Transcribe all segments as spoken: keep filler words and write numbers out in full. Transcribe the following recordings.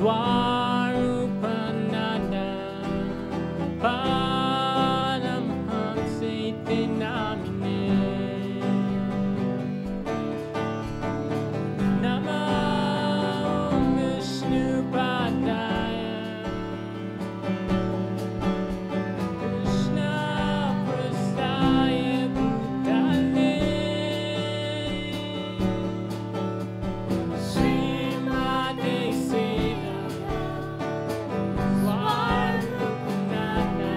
Swarupananda Paramhamsite Namine Namo Vishnu Padaya Krishna Prasaya Bhutale Srimate Sita Swarupananda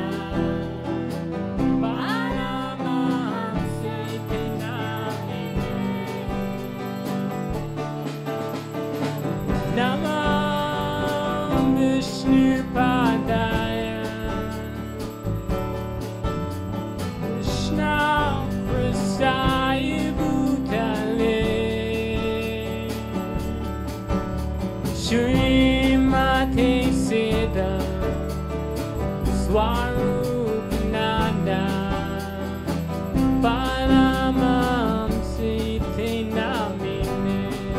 Paramhamsite Namine Namo Vishnu Padaya Krishna Prasaya Bhutale Srimate Sita Swarupananda Paramhamsite Namine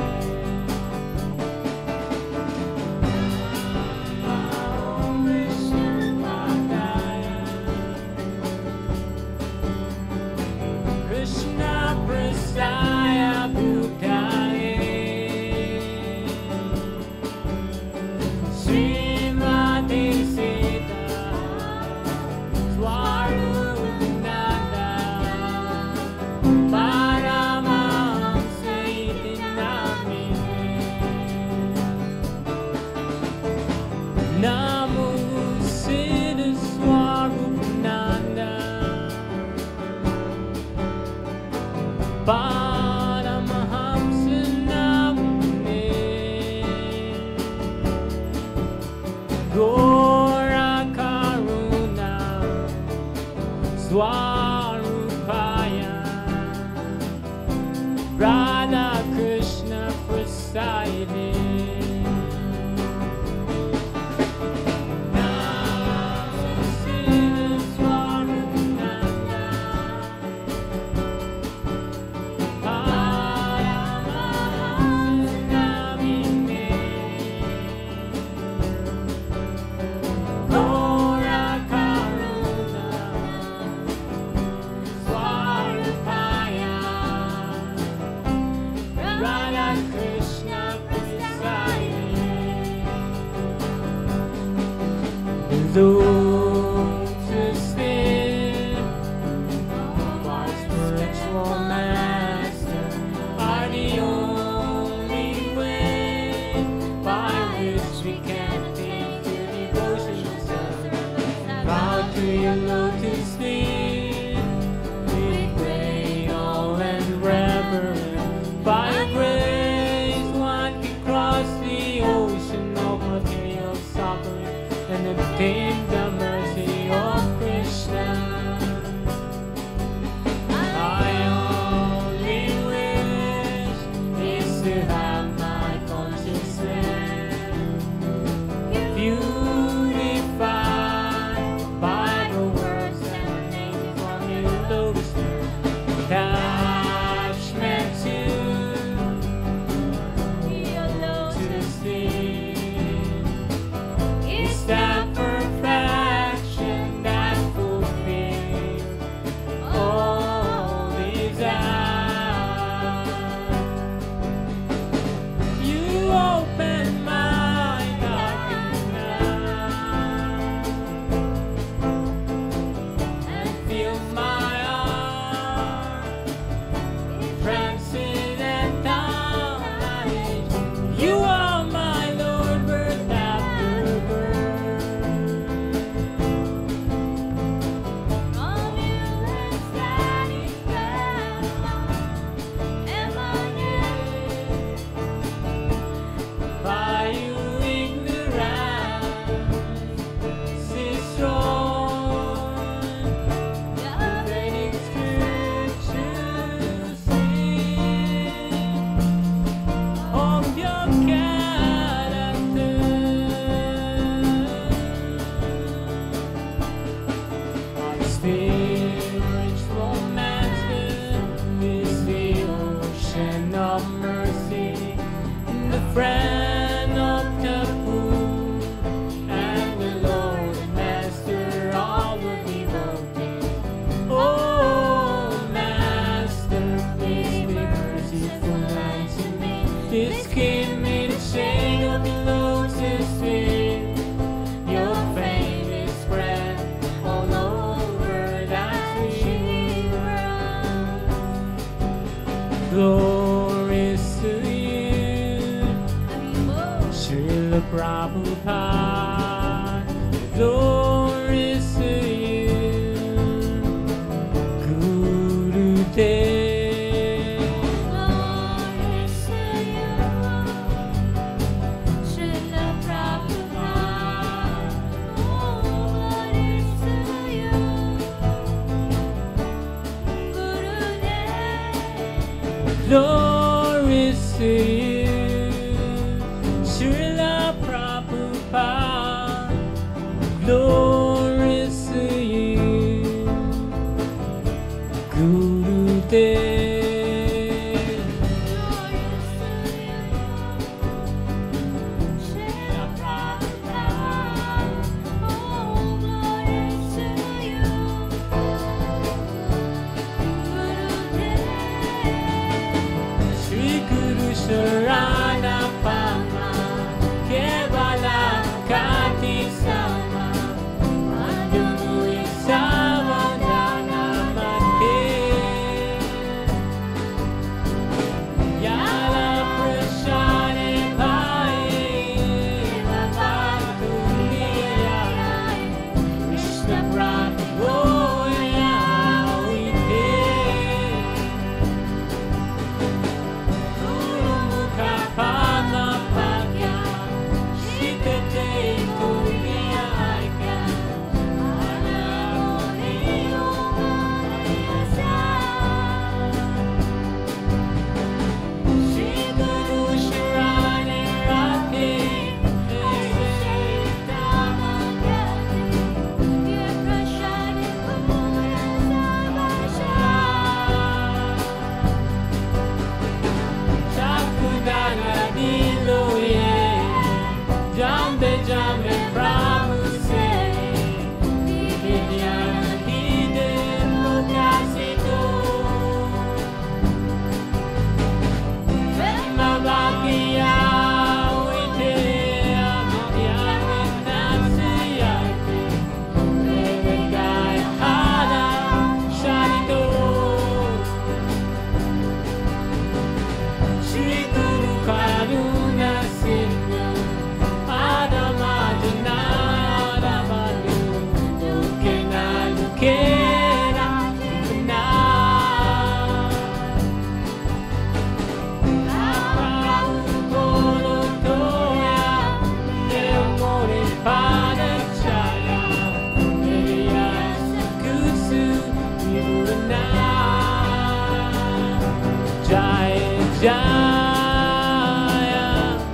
Krishna Prasaya Bhutale Srimate Sita Swarupananda Paramhamsite Namine Namo Siddha Swarupananda Paramhamsa Namine Gora Karuna Swarupaya Radha Krishna Prasayade Namo Siddha Swarupananda Paramhamsa Namine Gora Karuna Swarupaya Radha Krishna Prasayade Lotus feet of our spiritual master are the only way by which we can attain true devotion. Bow to your lotus feet with great awe and reverence. By your grace, one can cross the ocean of material suffering and obtain the mercy of Krishna. My only wish is to have my consciousness beautified by the words emanating from your lotus feet. Attachment to your lotus feet is that perfection that fulfills all desire. You open my darkened night and fill my heart with transcendental knowledge. You are my Lord, birth after birth. From you is satisfied emanate. By you ignorance is strong. The Vedic scriptures sing of your character. Our spiritual master is the ocean of mercy and the friend of the poor. Glories to you, Srila Prabhupada. Glories to you, Gurudev. Glories to you, Srila Prabhupada. Oh, glories to you, Gurudev. Glories to you, Srila Prabhupada. Glories to you, Gurudev. Shri Guru Sharana Pama Kevala Kati Sama Madhamu Isavadana Mate Yala Prashane Bhaye Vavatu Niyai Krishna Prabhu Jambe jambe Prabhu se Vidyana hide lokasito Brahma Bhakya uite Amadhyana Natsiyate Devagaya Hada Sharito Shri Guru Karuna Sindhu Jaya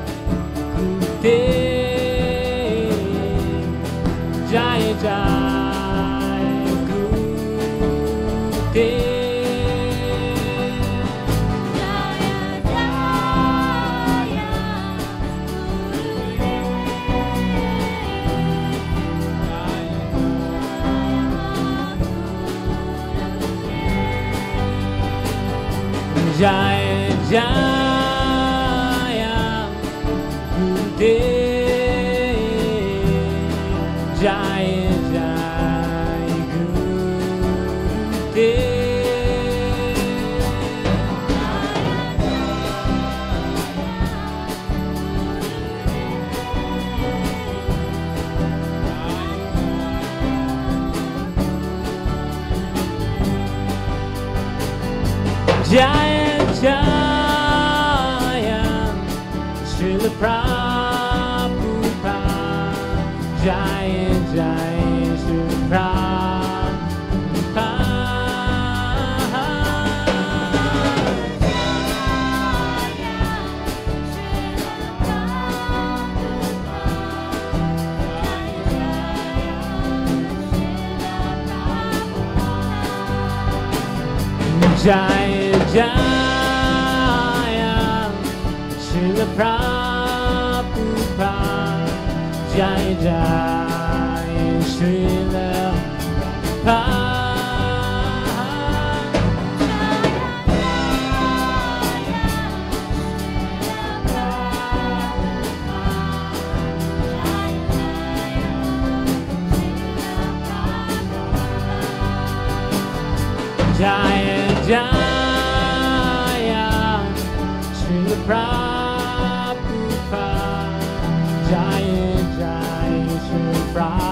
Gurudev, Jaya Jaya Gurudev, Jaya Jaya Gurudev. Jaya Jaya Gurudev, Jaya Jaya Gurudev. Jaya Jaya Srila Prabhupada. Jaya Jaya Srila Prabhupada. Jaya Jaya Srila Prabhupada. Jaya Jaya Srila Prabhupada. Jaya Jaya Prabhupada, Jai Jai Shri Prabhupada.